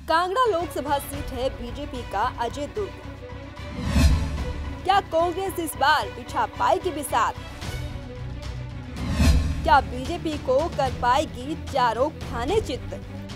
Kangra Lok Sabha seat है BJP का अजय दुर्ग। क्या कांग्रेस इस बार बिछा पाएगी बिसात? क्या बीजेपी को कर पाएगी चारों खाने चित्त?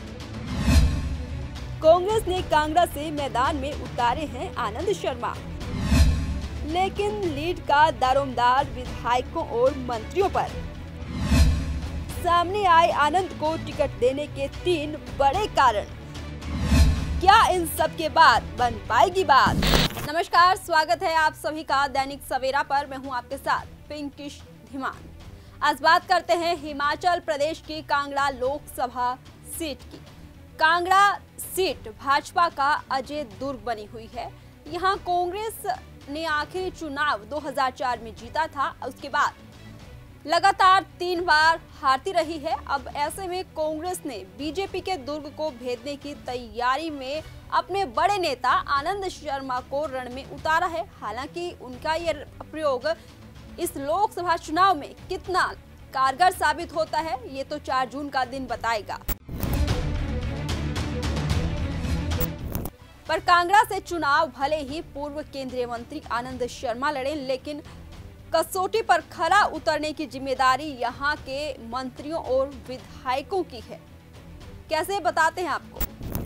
कांग्रेस ने कांगड़ा से मैदान में उतारे हैं आनंद शर्मा, लेकिन लीड का दारोमदार विधायकों और मंत्रियों पर। सामने आए आनंद को टिकट देने के 3 बड़े कारण। क्या इन सब के बाद बन पाएगी बात? नमस्कार, स्वागत है आप सभी का दैनिक सवेरा पर। मैं हूं आपके साथ पिंकिश धीमान। आज बात करते हैं हिमाचल प्रदेश की कांगड़ा लोकसभा सीट की। कांगड़ा सीट भाजपा का अजय दुर्ग बनी हुई है। यहां कांग्रेस ने आखिरी चुनाव 2004 में जीता था, उसके बाद लगातार 3 बार हारती रही है। अब ऐसे में कांग्रेस ने बीजेपी के दुर्ग को भेदने की तैयारी में अपने बड़े नेता आनंद शर्मा को रण में उतारा है। हालांकि उनका ये प्रयोग इस लोकसभा चुनाव में कितना कारगर साबित होता है, ये तो 4 जून का दिन बताएगा। पर कांगड़ा से चुनाव भले ही पूर्व केंद्रीय मंत्री आनंद शर्मा लड़े, लेकिन कसौटी पर खरा उतरने की जिम्मेदारी यहां के मंत्रियों और विधायकों की है। कैसे बताते हैं आपको।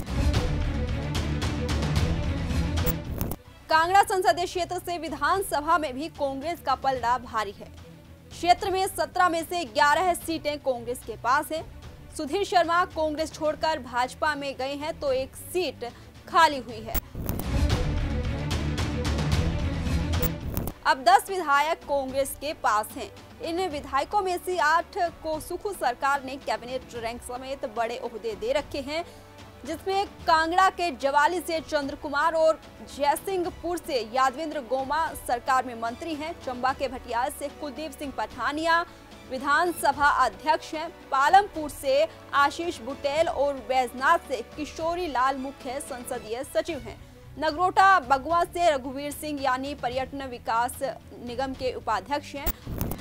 कांगड़ा संसदीय क्षेत्र से विधानसभा में भी कांग्रेस का पलड़ा भारी है। क्षेत्र में 17 में से 11 सीटें कांग्रेस के पास है। सुधीर शर्मा कांग्रेस छोड़कर भाजपा में गए हैं तो एक सीट खाली हुई है। अब 10 विधायक कांग्रेस के पास हैं। इन विधायकों में से 8 को सुखू सरकार ने कैबिनेट रैंक समेत बड़े ओहदे दे रखे हैं, जिसमें कांगड़ा के जवाली से चंद्र कुमार और जयसिंहपुर से यादवेंद्र गोमा सरकार में मंत्री हैं। चंबा के भटियाल से कुलदीप सिंह पठानिया विधानसभा अध्यक्ष हैं। पालमपुर से आशीष बुटेल और बैजनाथ से किशोरी लाल मुख्य संसदीय सचिव हैं। नगरोटा बगवा से रघुवीर सिंह यानी पर्यटन विकास निगम के उपाध्यक्ष हैं।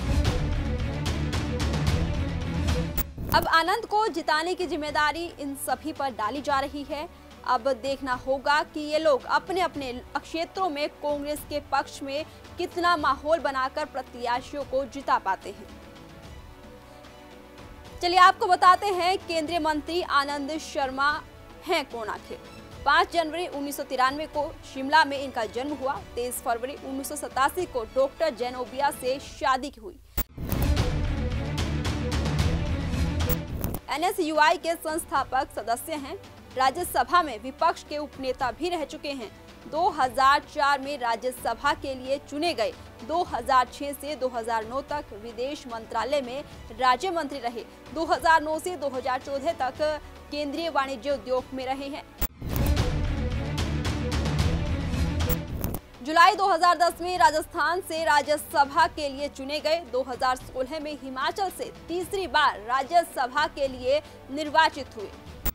अब आनंद को जिताने की जिम्मेदारी इन सभी पर डाली जा रही है। अब देखना होगा कि ये लोग अपने अपने क्षेत्रों में कांग्रेस के पक्ष में कितना माहौल बनाकर प्रत्याशियों को जिता पाते हैं। चलिए आपको बताते हैं केंद्रीय मंत्री आनंद शर्मा हैं कौन आखिर। 5 जनवरी 1993 को शिमला में इनका जन्म हुआ। 23 फरवरी 1987 को डॉक्टर जेनोबिया से शादी हुई। NSUI के संस्थापक सदस्य हैं। राज्यसभा में विपक्ष के उपनेता भी रह चुके हैं। 2004 में राज्यसभा के लिए चुने गए। 2006 से 2009 तक विदेश मंत्रालय में राज्य मंत्री रहे। 2009 से 2014 तक केंद्रीय वाणिज्य उद्योग में रहे हैं। जुलाई 2010 में राजस्थान से राज्यसभा के लिए चुने गए। 2016 में हिमाचल से तीसरी बार राज्यसभा के लिए निर्वाचित हुए।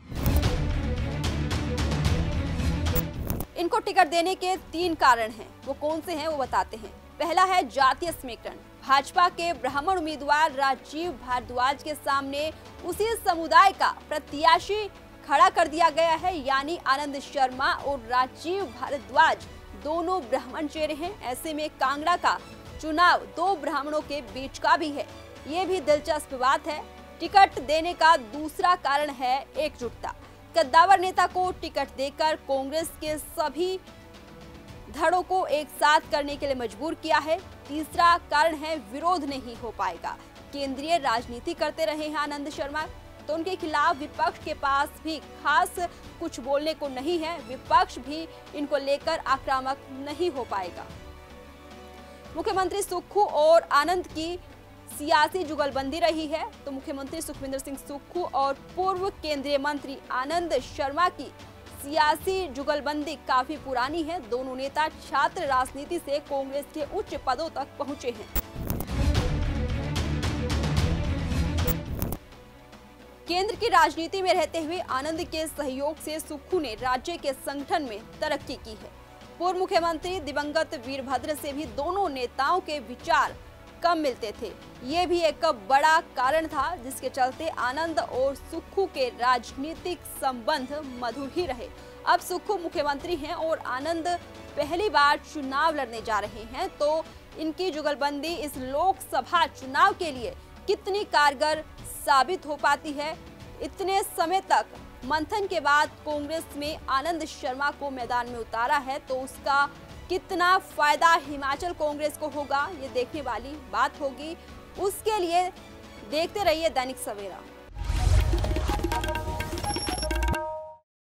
इनको टिकट देने के 3 कारण हैं। वो कौन से हैं वो बताते हैं। पहला है जातीय समीकरण। भाजपा के ब्राह्मण उम्मीदवार राजीव भारद्वाज के सामने उसी समुदाय का प्रत्याशी खड़ा कर दिया गया है, यानी आनंद शर्मा और राजीव भारद्वाज दोनों ब्राह्मण चेहरे हैं। ऐसे में कांगड़ा का चुनाव 2 ब्राह्मणों के बीच का भी है। ये भी दिलचस्प बात है। टिकट देने का दूसरा कारण है एकजुटता। कद्दावर नेता को टिकट देकर कांग्रेस के सभी धड़ों को एक साथ करने के लिए मजबूर किया है। तीसरा कारण है विरोध नहीं हो पाएगा। केंद्रीय राजनीति करते रहे हैं आनंद शर्मा, तो उनके खिलाफ विपक्ष के पास भी खास कुछ बोलने को नहीं है। विपक्ष भी इनको लेकर आक्रामक नहीं हो पाएगा। मुख्यमंत्री सुक्खू और आनंद की सियासी जुगलबंदी रही है, तो मुख्यमंत्री सुखविंदर सिंह सुक्खू और पूर्व केंद्रीय मंत्री आनंद शर्मा की सियासी जुगलबंदी काफी पुरानी है। दोनों नेता छात्र राजनीति से कांग्रेस के उच्च पदों तक पहुंचे हैं। केंद्र की राजनीति में रहते हुए आनंद के सहयोग से सुक्खू ने राज्य के संगठन में तरक्की की है। पूर्व मुख्यमंत्री दिवंगत वीरभद्र से भी दोनों नेताओं के विचार कम मिलते थे। ये भी एक बड़ा कारण था जिसके चलते आनंद और सुक्खू के राजनीतिक संबंध मधुर ही रहे। अब सुक्खू मुख्यमंत्री हैं और आनंद पहली बार चुनाव लड़ने जा रहे हैं, तो इनकी जुगलबंदी इस लोकसभा चुनाव के लिए कितनी कारगर साबित हो पाती है। इतने समय तक मंथन के बाद कांग्रेस में आनंद शर्मा को मैदान में उतारा है, तो उसका कितना फायदा हिमाचल कांग्रेस को होगा, ये देखने वाली बात होगी। उसके लिए देखते रहिए दैनिक सवेरा।